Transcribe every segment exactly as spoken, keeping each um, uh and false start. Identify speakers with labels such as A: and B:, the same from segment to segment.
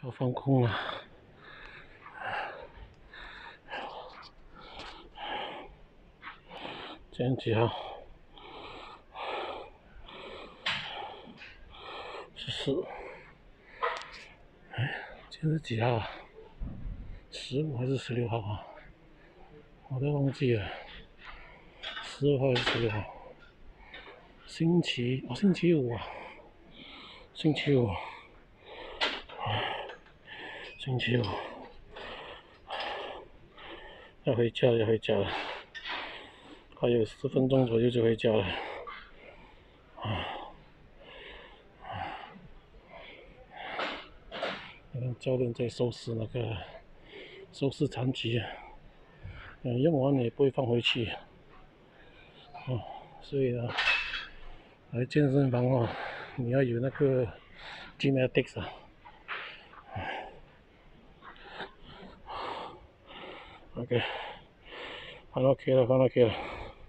A: 要放空了。今天几号？十四。哎，今天是几号啊？十五还是十六号啊？我都忘记了。十五号还是十六号？星期哦，星期五啊。星期五。星期五。要回家了，要回家了。还有十分钟左右就回家了。你看教练在收拾那个收拾残局啊，嗯，用完了也不会放回去。哦，所以呢，来健身房哦，你要有那个 Gymnastics 啊。OK， 换 OK 了，换 OK 了。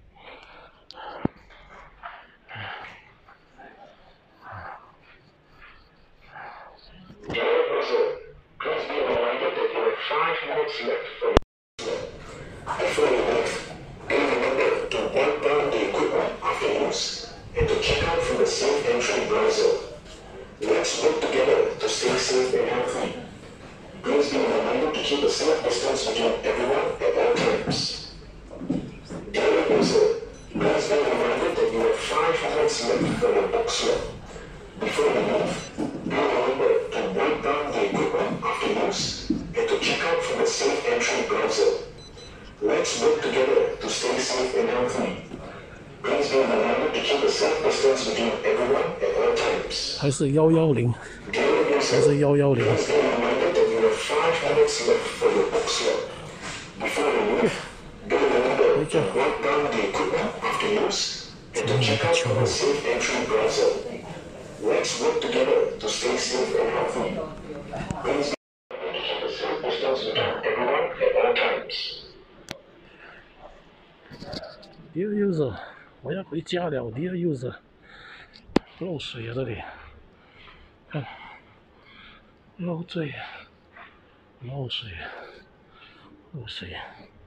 B: And to check out from the safe entry browser. Let's work together to stay safe and healthy. Please be reminded to keep a safe distance between everyone at all times. Dear user, please be reminded that you have five minutes left for your book swap. Before you leave, be remember to wipe down the equipment after use and to check out from the safe entry browser. Let's work together to stay safe and healthy. Please be reminded to keep a safe distance between everyone at all times.
A: 还是幺幺零，还是幺幺零。
B: Please be reminded that you have five minutes left for your book swap. Before you leave, be remember to wipe down the equipment after use and to check out from the safe entry browser. Let's work together to stay safe and healthy. Please be reminded to keep a safe distance between everyone at all times.
A: Dear user， 我要回家了 ，Dear user， 漏水啊这里，看，漏水，漏水，漏水。